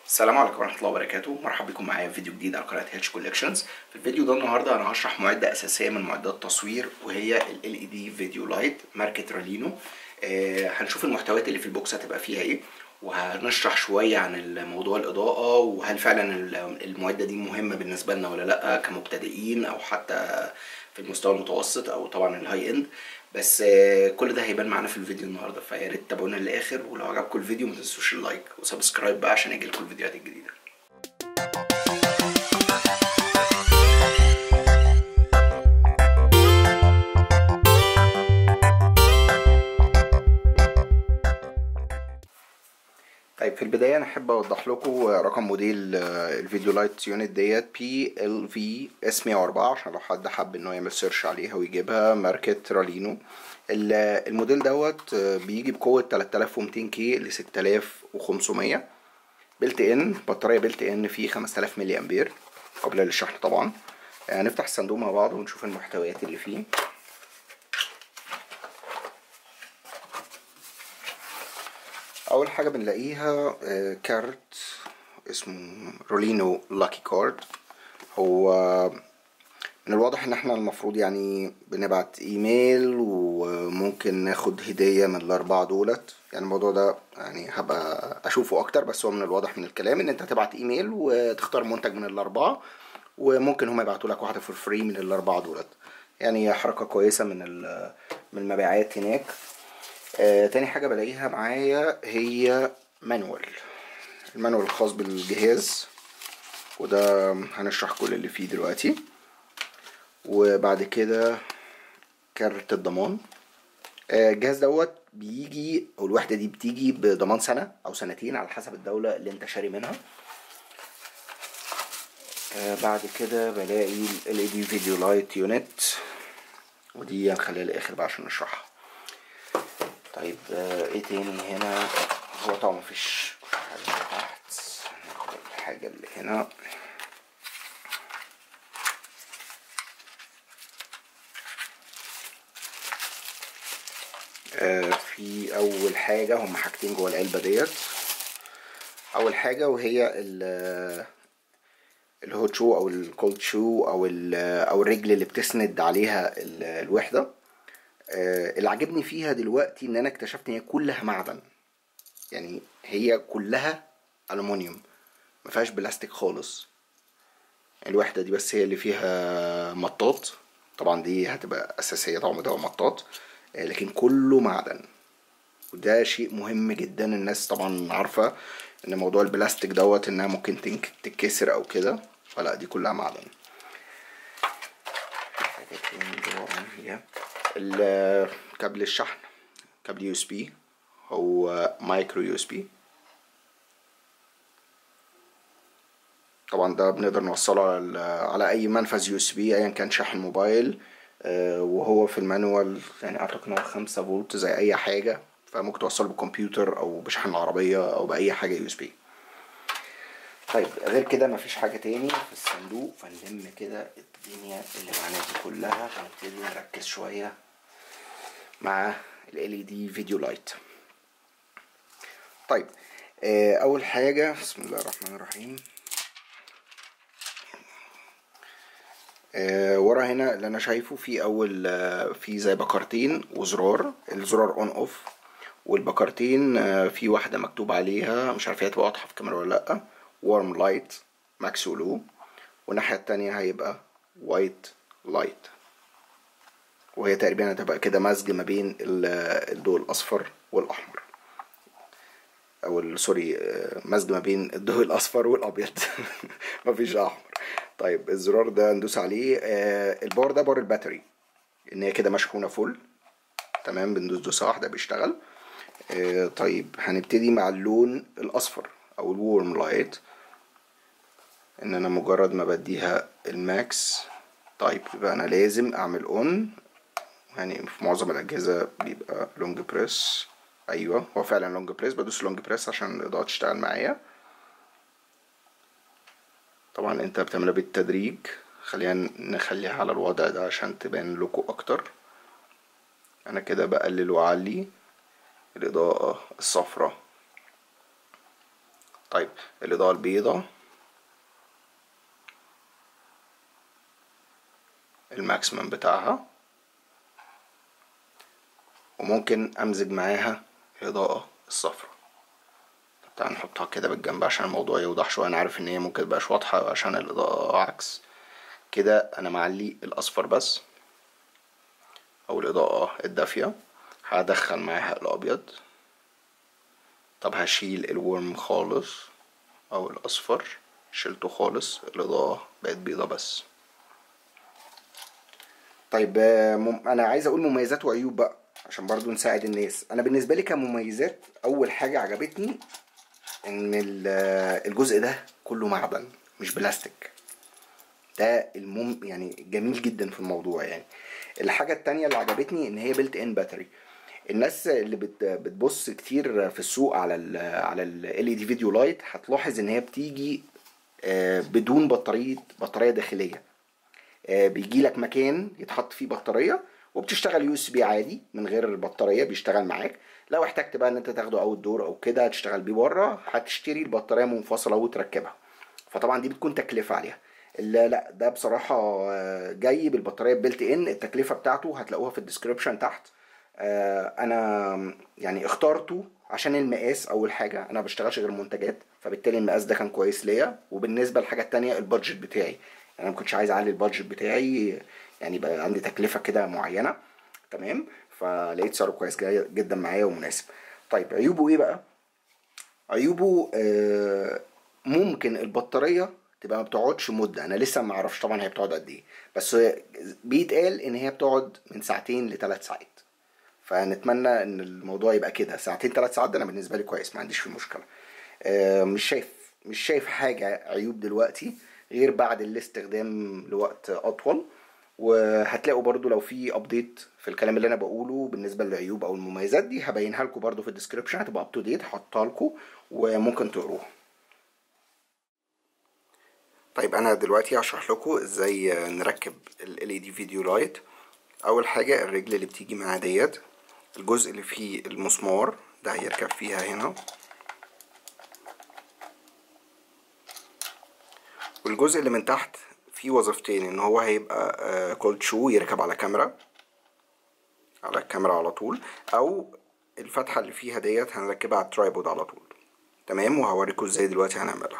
السلام عليكم ورحمة الله وبركاته. مرحبا بكم معايا في فيديو جديد على قناة هيتش كوليكشنز. في الفيديو ده النهارده انا هشرح معدة اساسية من معدات التصوير، وهي ال LED فيديو لايت ماركة رالينو. هنشوف المحتويات اللي في البوكس هتبقى فيها ايه، وهنشرح شوية عن موضوع الإضاءة، وهل فعلا المعدة دي مهمة بالنسبة لنا ولا لأ كمبتدئين أو حتى في المستوى المتوسط أو طبعا الهاي إند. بس كل ده هيبان معانا في الفيديو النهارده، فيا ريت تتابعونا للآخر، ولو عجبكم الفيديو ما تنسوش اللايك وسبسكرايب بقى عشان يجيلكم الفيديوهات الجديدة. طيب في البداية أنا أحب أوضح لكم رقم موديل الفيديو لايت يونت ديت PLVS104 عشان لو حد حب إنه يعمل سيرش عليها ويجيبها، ماركة رالينو. الموديل دوت بيجي بقوة 3200 كي ل 6500، بلت إن بطارية بلت إن فيه 5000 ملي أمبير قابلة للشحن طبعا. هنفتح الصندوق مع بعض ونشوف المحتويات اللي فيه. اول حاجه بنلاقيها كارت اسمه رولينو لاكي كارد. هو من الواضح ان احنا المفروض يعني بنبعت ايميل وممكن ناخد هديه من الاربعه دولت. يعني الموضوع ده يعني هبقى اشوفه اكتر، بس هو من الواضح من الكلام ان انت هتبعت ايميل وتختار منتج من الاربعه، وممكن هم يبعتوا لك واحده فور فري من الاربعه دولت. يعني حركه كويسه من المبيعات هناك. تاني حاجة بلاقيها معايا هي المانوال الخاص بالجهاز، وده هنشرح كل اللي فيه دلوقتي. وبعد كده كارت الضمان. الجهاز دوت بيجي، او الوحدة دي بتيجي بضمان سنة او سنتين على حسب الدولة اللي انت شاري منها. بعد كده بلاقي ال LED فيديو لايت يونت، ودي هنخليها للاخر بقى عشان نشرحها. طيب ايه تاني هنا؟ هو طبعا مفيش حاجة تحت. ناخد الحاجة اللي هنا. في اول حاجة هم حاجتين جوه العلبة ديت. اول حاجة وهي الهوت شو او الكولد شو او الرجل اللي بتسند عليها الوحدة. اللي عجبني فيها دلوقتي ان انا اكتشفت ان هي كلها معدن، يعني هي كلها ألمونيوم، مفيهاش بلاستيك خالص. الوحدة دي بس هي اللي فيها مطاط، طبعا دي هتبقى أساسية طبعا ده مطاط، لكن كله معدن، وده شيء مهم جدا. الناس طبعا عارفة ان موضوع البلاستيك دوت انها ممكن تتكسر او كده، فلا دي كلها معدن. كابل الشحن كابل يو اس بي، هو مايكرو يو اس بي. طبعا ده بنقدر نوصله على اي منفذ يو اس بي ايا كان شاحن موبايل. وهو في المانوال يعني اعتقد ان هو 5 فولت زي اي حاجه، فممكن توصله بالكمبيوتر او بشحن العربيه او باي حاجه يو اس بي. طيب غير كده مفيش حاجه تاني في الصندوق، فنلم كده الدنيا اللي معانا دي كلها ونبتدي نركز شويه مع ال LED فيديو لايت. طيب اول حاجه بسم الله الرحمن الرحيم. ورا هنا اللي انا شايفه في اول في زي بكرتين وزرار، الزرار اون اوف، والبكرتين في واحده مكتوب عليها مش عارف هي تبقى واضحه في الكاميرا ولا لا، وارم لايت ماكس ولو، والناحيه التانية هيبقى وايت لايت، وهي تقريبا هتبقى كده مزج ما بين الضوء الاصفر والاحمر، او سوري مزج ما بين الضوء الاصفر والابيض مفيش احمر. طيب الزرار ده ندوس عليه. البار ده بار الباتري، ان هي كده مشحونه فل تمام، بندوس دوسه واحده بيشتغل. طيب هنبتدي مع اللون الاصفر او الورم لايت، ان انا مجرد ما بديها الماكس طيب يبقى انا لازم اعمل اون. يعني في معظم الاجهزه بيبقى لونج بريس، ايوه هو فعلا لونج بريس، بدوس لونج بريس عشان الاضاءه تشتغل معايا. طبعا انت بتعملها بالتدريج، خلينا نخليها على الوضع ده عشان تبان لكم اكتر. انا كده بقلل واعلي الاضاءة الصفراء. طيب الاضاءة البيضاء الماكسيمم بتاعها، وممكن امزج معاها الاضاءة الصفراء. تعال نحطها كده بالجنب عشان الموضوع يوضح شوية. انا عارف ان هي ممكن متبقاش واضحة عشان الاضاءة عكس كده. انا معلي الاصفر بس او الاضاءة الدافية، هدخل معاها الابيض. طب هشيل الورم خالص او الاصفر، شلته خالص، الاضاءة بقت بيضة بس. طيب انا عايز اقول مميزات وعيوب بقى عشان برضو نساعد الناس. انا بالنسبة لي كمميزات، اول حاجة عجبتني ان الجزء ده كله معدن مش بلاستيك. ده يعني جميل جدا في الموضوع يعني. الحاجة التانية اللي عجبتني ان هي بيلت ان باتري. الناس اللي بتبص كتير في السوق على ال LED فيديو لايت هتلاحظ ان هي بتيجي بدون بطارية داخلية. بيجي لك مكان يتحط فيه بطارية وبتشتغل USB عادي من غير بطارية، بيشتغل معاك. لو احتجت بقى ان انت تاخده اوت دور او كده تشتغل بيه بره، هتشتري البطارية منفصلة وتركبها. فطبعا دي بتكون تكلفة عليها. لا ده بصراحة جاي بالبطارية بيلت ان. التكلفة بتاعته هتلاقوها في الديسكريبشن تحت. انا يعني اخترته عشان المقاس. اول حاجة انا بشتغلش غير منتجات، فبالتالي المقاس ده كان كويس ليا. وبالنسبة للحاجة التانية البادجت بتاعي، يعني انا ما كنتش عايز اعلي البادجت بتاعي، يعني بقى عندي تكلفة كده معينة. تمام، فلقيت سعره كويس جدا معايا ومناسب. طيب عيوبه ايه بقى؟ عيوبه ممكن البطارية تبقى ما بتقعدش مدة. انا لسه ما اعرفش طبعا هي بتقعد قد ايه، بس بيتقال ان هي بتقعد من ساعتين لثلاث ساعات. فنتمنى ان الموضوع يبقى كده ساعتين ثلاث ساعات. ده انا بالنسبة لي كويس، ما عنديش فيه مشكلة. مش شايف حاجة عيوب دلوقتي غير بعد الاستخدام لوقت اطول. وهتلاقوا برضو لو في ابديت في الكلام اللي انا بقوله بالنسبه للعيوب او المميزات دي هبينها لكم برضو في الديسكريبشن، هتبقى اب تو ديت، هحطها لكم وممكن تقروها. طيب انا دلوقتي هشرح لكم ازاي نركب ال LED فيديو لايت. اول حاجه الرجل اللي بتيجي معاه ديت، الجزء اللي فيه المسمار ده هيركب فيها هنا، والجزء اللي من تحت فيه وظيفتين، ان هو هيبقى كولد شو يركب على الكاميرا على طول، او الفتحة اللي فيها ديت هنركبها على الترايبود على طول. تمام، وهوريكم ازاي دلوقتي هنعملها.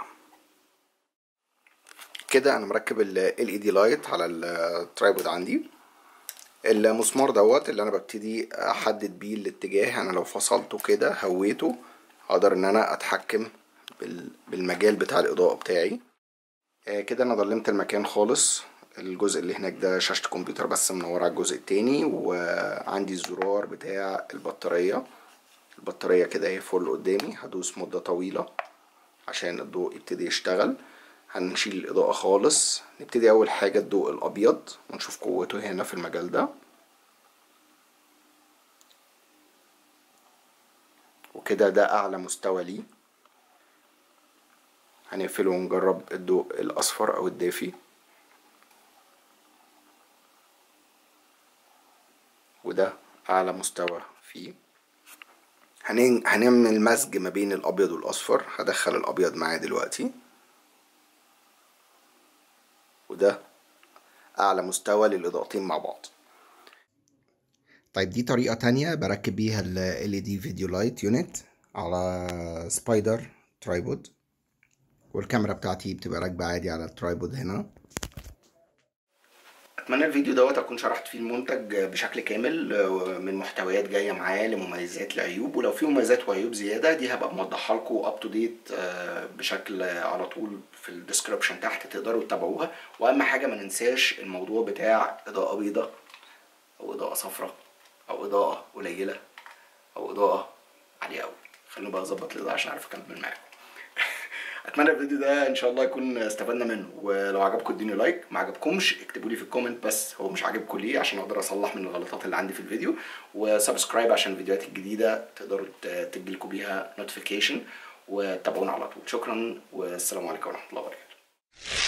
كده انا مركب ال LED لايت على الترايبود عندي. المسمار دوت اللي انا ببتدي احدد بيه الاتجاه. انا لو فصلته كده هويته هقدر ان انا اتحكم بالمجال بتاع الاضاءة بتاعي. كده انا ضلمت المكان خالص. الجزء اللي هناك ده شاشة كمبيوتر بس منور على الجزء التاني، وعندي الزرار بتاع البطارية كده هي فل قدامي. هدوس مدة طويلة عشان الضوء يبتدي يشتغل. هنشيل الإضاءة خالص. نبتدي أول حاجة الضوء الأبيض ونشوف قوته هنا في المجال ده، وكده ده أعلى مستوى ليه. هنقفله ونجرب الضوء الأصفر أو الدافي، وده أعلى مستوى فيه. هنعمل مزج ما بين الأبيض والأصفر. هدخل الأبيض معاه دلوقتي، وده أعلى مستوى للإضاءتين مع بعض. طيب دي طريقة تانية بركب بيها ال LED فيديو لايت يونت على سبايدر ترايبود، والكاميرا بتاعتي بتبقى راكبة عادي على الترايبود هنا. اتمنى الفيديو دوت اكون شرحت فيه المنتج بشكل كامل، من محتويات جايه معاه لمميزات لعيوب. ولو في مميزات وعيوب زياده دي هبقى موضحها لكم اب تو ديت بشكل على طول في الديسكربشن تحت، تقدروا تتابعوها. واهم حاجه ما ننساش الموضوع بتاع اضاءه بيضاء او اضاءه صفراء او اضاءه قليله او اضاءه عاليه قوي. خلينا بقى اظبط الاضاءه عشان اعرف اكمل معاكم. اتمنى الفيديو ده ان شاء الله يكون استفدنا منه. ولو عجبكم ادوني لايك، ما عجبكمش اكتبوا لي في الكومنت بس هو مش عاجبكم ليه عشان اقدر اصلح من الغلطات اللي عندي في الفيديو. وسبسكرايب عشان الفيديوهات الجديده تقدروا تجيلكم بيها نوتيفيكيشن، وتابعونا على طول. شكرا والسلام عليكم ورحمه الله وبركاته.